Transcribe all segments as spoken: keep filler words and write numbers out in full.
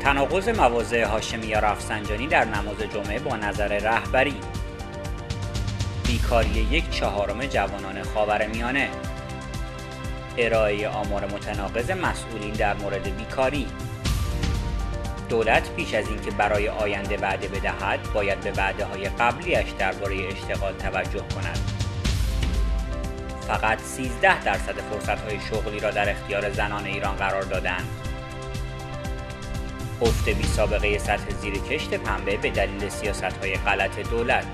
تناقض مواضع هاشمیه رفسنجانی در نماز جمعه با نظر رهبری. بیکاری یک چهارم جوانان خاورمیانه. ارائه آمار متناقض مسئولین در مورد بیکاری. دولت پیش از اینکه برای آینده وعده بدهد باید به وعده‌های قبلیش درباره اشتغال توجه کند. فقط سیزده درصد فرصت‌های شغلی را در اختیار زنان ایران قرار دادند. افت بی سابقه سطح زیر کشت پنبه به دلیل سیاست‌های غلط دولت.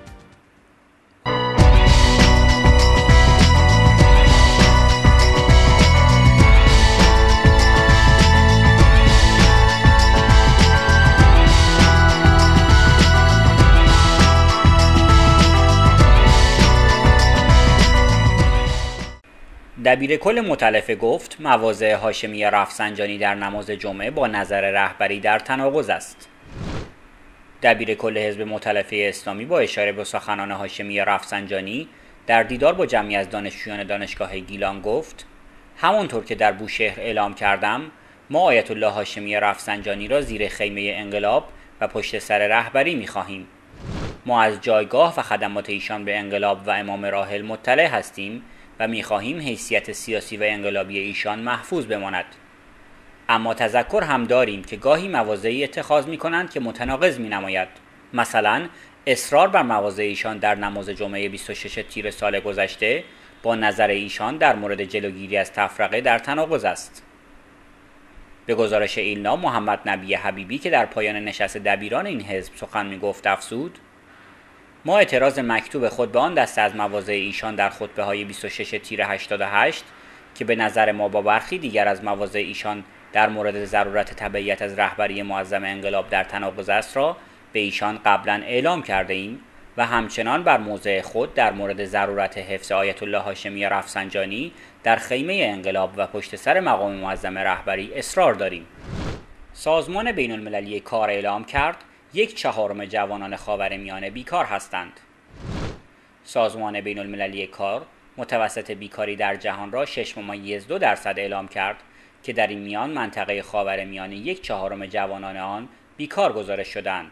دبیرکل مؤتلفه گفت مواضع هاشمیه رفسنجانی در نماز جمعه با نظر رهبری در تناقض است. دبیرکل حزب مؤتلفه اسلامی با اشاره به سخنان هاشمیه رفسنجانی در دیدار با جمعی از دانشجویان دانشگاه گیلان گفت: همانطور که در بوشهر اعلام کردم، ما آیت الله هاشمیه رفسنجانی را زیر خیمه انقلاب و پشت سر رهبری می‌خواهیم. ما از جایگاه و خدمات ایشان به انقلاب و امام راحل مطلع هستیم و می‌خواهیم حیثیت سیاسی و انقلابی ایشان محفوظ بماند. اما تذکر هم داریم که گاهی مواضعی اتخاذ می‌کنند که متناقض می‌نماید. مثلا اصرار بر مواضع ایشان در نماز جمعه بیست و شش تیر سال گذشته با نظر ایشان در مورد جلوگیری از تفرقه در تناقض است. به گزارش ایلنا، محمد نبی حبیبی که در پایان نشست دبیران این حزب سخن می‌گفت افزود: ما اعتراض مکتوب خود به آن دسته از مواضع ایشان در خطبه‌های بیست و شش تیر هشتاد و هشت که به نظر ما با برخی دیگر از مواضع ایشان در مورد ضرورت تبعیت از رهبری معظم انقلاب در تناقض است را به ایشان قبلا اعلام کرده ایم و همچنان بر موضع خود در مورد ضرورت حفظ آیت الله هاشمیه رفسنجانی در خیمه انقلاب و پشت سر مقام معظم رهبری اصرار داریم. سازمان بین المللی کار اعلام کرد یک چهارم جوانان خاورمیانه بیکار هستند. سازمان بین المللی کار متوسط بیکاری در جهان را شش ممیز دو درصد اعلام کرد که در این میان منطقه خاورمیانه یک چهارم جوانان آن بیکار گزارش شدند.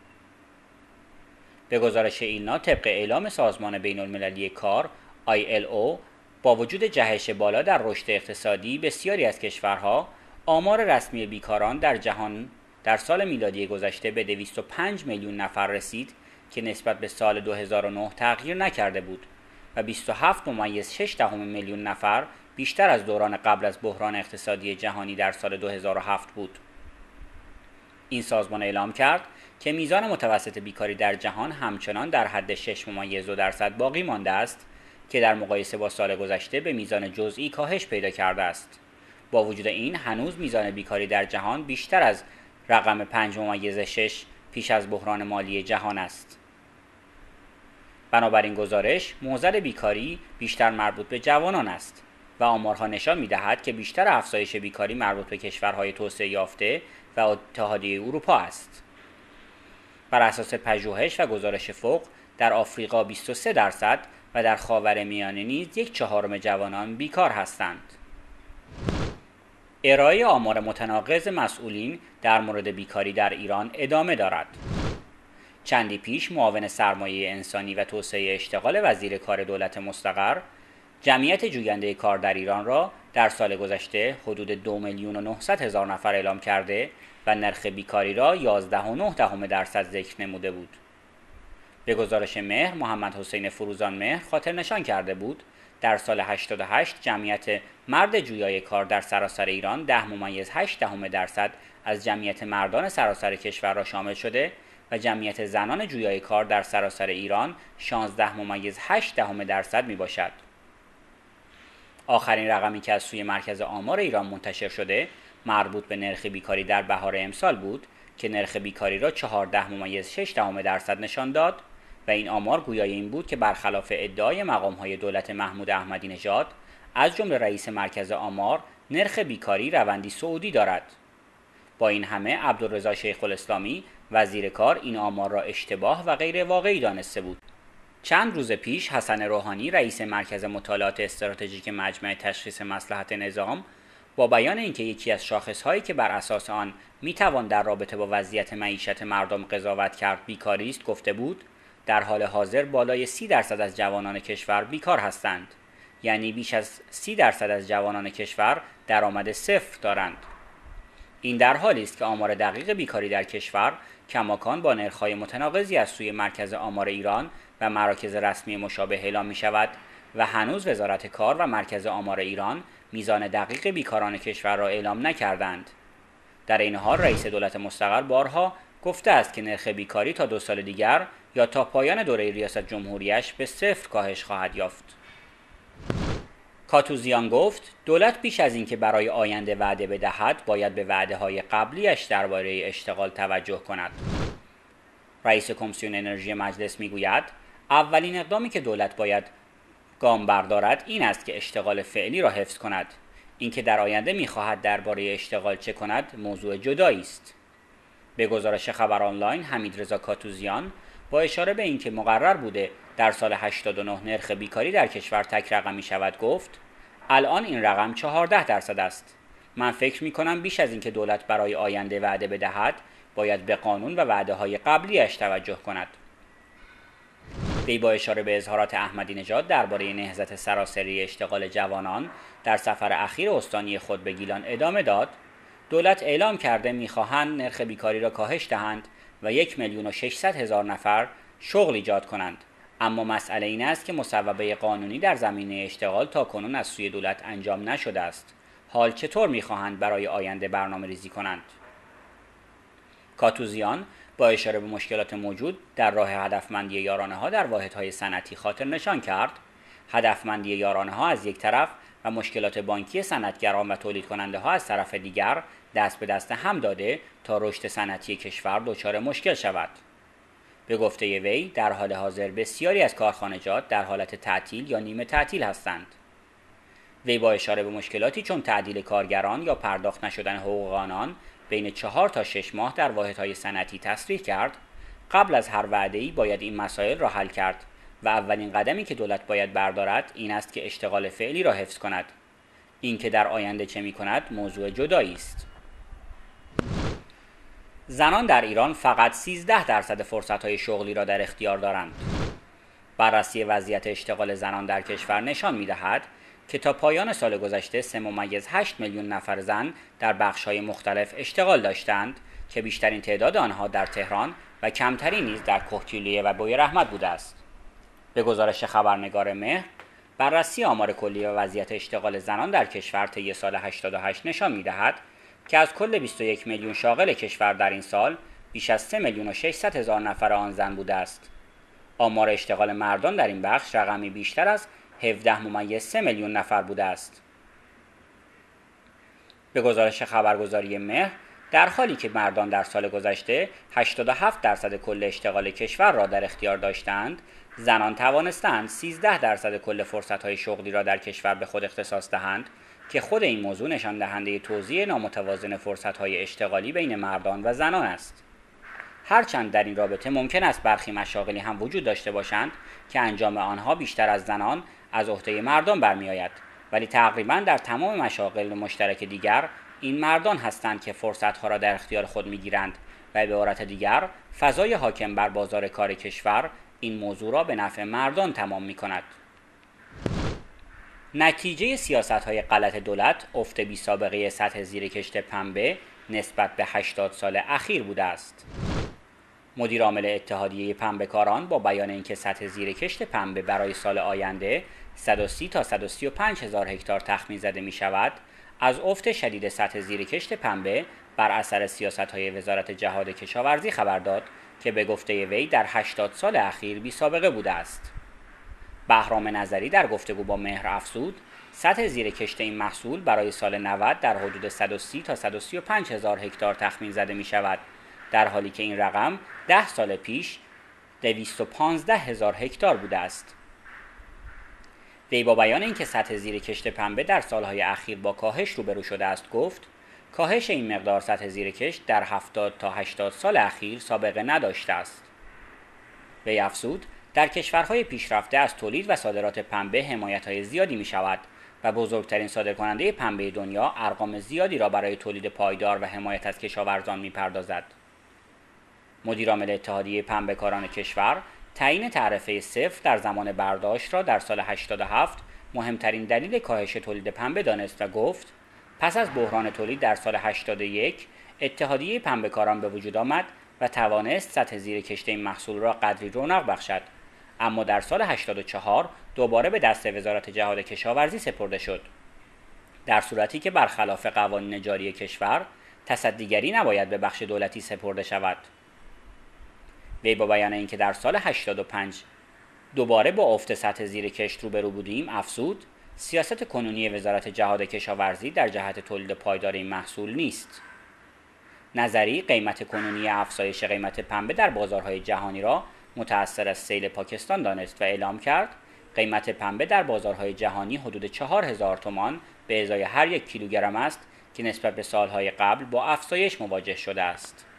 به گزارش ایلنا، طبق اعلام سازمان بین المللی کار آی ال او، با وجود جهش بالا در رشد اقتصادی بسیاری از کشورها، آمار رسمی بیکاران در جهان در سال میلادی گذشته به دویست و پنج میلیون نفر رسید که نسبت به سال دو هزار و نه تغییر نکرده بود و بیست و هفت ممیز شش دهم میلیون نفر بیشتر از دوران قبل از بحران اقتصادی جهانی در سال دو هزار و هفت بود. این سازمان اعلام کرد که میزان متوسط بیکاری در جهان همچنان در حد شش ممیز دو درصد باقی مانده است که در مقایسه با سال گذشته به میزان جزئی کاهش پیدا کرده است. با وجود این، هنوز میزان بیکاری در جهان بیشتر از رقم پنج ممیز شش پیش از بحران مالی جهان است. بنابراین گزارش معضل بیکاری بیشتر مربوط به جوانان است و آمارها نشان می‌دهد که بیشتر افزایش بیکاری مربوط به کشورهای توسعه یافته و اتحادیه اروپا است. بر اساس پژوهش و گزارش فوق، در آفریقا بیست و سه درصد و در خاورمیانه نیز یک چهارم جوانان بیکار هستند. ارائه آمار متناقض مسئولین در مورد بیکاری در ایران ادامه دارد. چندی پیش معاون سرمایه انسانی و توسعه اشتغال وزیر کار دولت مستقر جمعیت جوینده کار در ایران را در سال گذشته حدود دو میلیون و نهصد هزار نفر اعلام کرده و نرخ بیکاری را یازده و نه دهم درصد ذکر نموده بود. به گزارش مهر، محمد حسین فروزان مهر خاطر نشان کرده بود در سال هشتاد و هشت جمعیت مرد جویای کار در سراسر ایران ده ممیز هشت دهم درصد از جمعیت مردان سراسر کشور را شامل شده و جمعیت زنان جویای کار در سراسر ایران شانزده ممیز هشت دهم درصد می باشد. آخرین رقمی که از سوی مرکز آمار ایران منتشر شده مربوط به نرخ بیکاری در بهار امسال بود که نرخ بیکاری را چهارده ممیز شش دهم درصد نشان داد و این آمار گویای این بود که برخلاف ادعای مقام‌های دولت محمود احمدی نژاد از جمله رئیس مرکز آمار، نرخ بیکاری روندی صعودی دارد. با این همه عبدالرضا شیخ‌الاسلامی وزیر کار این آمار را اشتباه و غیر واقعی دانسته بود. چند روز پیش حسن روحانی رئیس مرکز مطالعات استراتژیک مجمع تشخیص مصلحت نظام با بیان اینکه یکی از شاخص‌هایی که بر اساس آن میتوان در رابطه با وضعیت معیشت مردم قضاوت کرد بیکاری است گفته بود در حال حاضر بالای سی درصد از جوانان کشور بیکار هستند، یعنی بیش از سی درصد از جوانان کشور درآمد صفر دارند. این در حالی است که آمار دقیق بیکاری در کشور کماکان با نرخ‌های متناقضی از سوی مرکز آمار ایران و مراکز رسمی مشابه اعلام می شود و هنوز وزارت کار و مرکز آمار ایران میزان دقیق بیکاران کشور را اعلام نکردند. در این حال رئیس دولت مستقر بارها گفته است که نرخ بیکاری تا دو سال دیگر یا تا پایان دوره ریاست جمهوریش به صفر کاهش خواهد یافت. کاتوزیان گفت دولت بیش از اینکه برای آینده وعده بدهد باید به وعده‌های قبلیش درباره اشتغال توجه کند. رئیس کمیسیون انرژی مجلس میگوید اولین اقدامی که دولت باید گام بردارد این است که اشتغال فعلی را حفظ کند. اینکه در آینده می‌خواهد درباره اشتغال چه کند موضوع جدایی است. به گزارش خبر آنلاین حمیدرضا کاتوزیان با اشاره به اینکه مقرر بوده در سال هشتاد و نه نرخ بیکاری در کشور تک رقمی شود گفت الان این رقم چهارده درصد است. من فکر می‌کنم بیش از اینکه دولت برای آینده وعده بدهد باید به قانون و وعده‌های قبلیش توجه کند. وی با اشاره به اظهارات احمدی نژاد درباره نهضت سراسری اشتغال جوانان در سفر اخیر استانی خود به گیلان ادامه داد دولت اعلام کرده می‌خواهند نرخ بیکاری را کاهش دهند و یک میلیون و ششصد هزار نفر شغل ایجاد کنند، اما مسئله این است که مصوبه قانونی در زمینه اشتغال تاکنون از سوی دولت انجام نشده است. حال چطور می‌خواهند برای آینده برنامه‌ریزی کنند؟ کاتوزیان با اشاره به مشکلات موجود در راه هدفمندی یارانه‌ها در واحدهای صنعتی خاطر نشان کرد هدفمندی یارانه‌ها از یک طرف و مشکلات بانکی صنعتگران و تولید کننده ها از طرف دیگر دست به دست هم داده تا رشد صنعتی کشور دچار مشکل شود. به گفته وی در حال حاضر بسیاری از کارخانجات در حالت تعطیل یا نیمه تعطیل هستند. وی با اشاره به مشکلاتی چون تعدیل کارگران یا پرداخت نشدن حقوق آنان بین چهار تا شش ماه در واحدهای صنعتی تصریح کرد قبل از هر وعده‌ای باید این مسائل را حل کرد و اولین قدمی که دولت باید بردارد این است که اشتغال فعلی را حفظ کند. این که در آینده چه می‌کند موضوع جدایی است. زنان در ایران فقط سیزده درصد فرصت‌های شغلی را در اختیار دارند. بررسی وضعیت اشتغال زنان در کشور نشان می‌دهد که تا پایان سال گذشته سه ممیز هشت میلیون نفر زن در بخش‌های مختلف اشتغال داشتند که بیشترین تعداد آنها در تهران و کمتری نیز در کهگیلویه و بویراحمد بوده است. به گزارش خبرنگار مهر بررسی آمار کلی و وضعیت اشتغال زنان در کشور طی سال هشتاد و هشت نشان می‌دهد که از کل بیست و یک میلیون شاغل کشور در این سال بیش از سه میلیون و ششصد هزار نفر آن زن بوده است. آمار اشتغال مردان در این بخش رقمی بیشتر از هفده ممیز سه میلیون نفر بوده است. به گزارش خبرگزاری مهر در حالی که مردان در سال گذشته هشتاد و هفت درصد کل اشتغال کشور را در اختیار داشتند، زنان توانستند سیزده درصد کل فرصت‌های شغلی را در کشور به خود اختصاص دهند که خود این موضوع نشان دهنده توزیع نامتوازن فرصت‌های اشتغالی بین مردان و زنان است. هرچند در این رابطه ممکن است برخی مشاغلی هم وجود داشته باشند که انجام آنها بیشتر از زنان از عهده مردان برمی‌آید، ولی تقریباً در تمام مشاغل مشترک دیگر این مردان هستند که فرصت‌ها را در اختیار خود می‌گیرند و به عبارت دیگر فضای حاکم بر بازار کار کشور این موضوع را به نفع مردان تمام می‌کند. نتیجه سیاست‌های غلط دولت افت بی‌سابقه سطح زیر کشت پنبه نسبت به هشتاد سال اخیر بوده است. مدیر عامل اتحادیه پنبه‌کاران با بیان اینکه سطح زیر کشت پنبه برای سال آینده صد و سی تا صد و سی و پنج هزار هکتار تخمین زده می شود، از افت شدید سطح زیر کشت پنبه بر اثر سیاست‌های وزارت جهاد کشاورزی خبر داد که به گفته وی در هشتاد سال اخیر بی سابقه بوده است. بهرام نظری در گفتگو با مهر افزود سطح زیر کشت این محصول برای سال نود در حدود صد و سی تا صد و سی و پنج هزار هکتار تخمین زده می شود، در حالی که این رقم ده سال پیش دویست و پانزده هزار هکتار بوده است. وی با بیان اینکه سطح زیر کشت پنبه در سالهای اخیر با کاهش روبرو شده است گفت کاهش این مقدار سطح زیر کشت در هفتاد تا هشتاد سال اخیر سابقه نداشته است. وی افزود در کشورهای پیشرفته از تولید و صادرات پنبه حمایت‌های زیادی می شود و بزرگترین صادرکننده پنبه دنیا ارقام زیادی را برای تولید پایدار و حمایت از کشاورزان می‌پردازد. مدیرعامل اتحادیه پنبه‌کاران کشور تعیین تعرفه صفر در زمان برداشت را در سال هشتاد و هفت مهمترین دلیل کاهش تولید پنبه دانست و گفت پس از بحران تولید در سال هشتاد و یک اتحادیه پنبه‌کاران به وجود آمد و توانست سطح زیر کشت این محصول را قدری رونق بخشد، اما در سال هشتاد و چهار دوباره به دست وزارت جهاد کشاورزی سپرده شد، در صورتی که برخلاف قوانین جاری کشور تصدیگری نباید به بخش دولتی سپرده شود. وی با بیان اینکه در سال هشتاد و پنج دوباره با افت سطح زیر کشت روبرو بودیم افزود سیاست کنونی وزارت جهاد کشاورزی در جهت تولید پایدار این محصول نیست. نظری قیمت کنونی افزایش قیمت پنبه در بازارهای جهانی را متأثر از سیل پاکستان دانست و اعلام کرد قیمت پنبه در بازارهای جهانی حدود چهار هزار تومان به ازای هر یک کیلوگرم است که نسبت به سالهای قبل با افزایش مواجه شده است.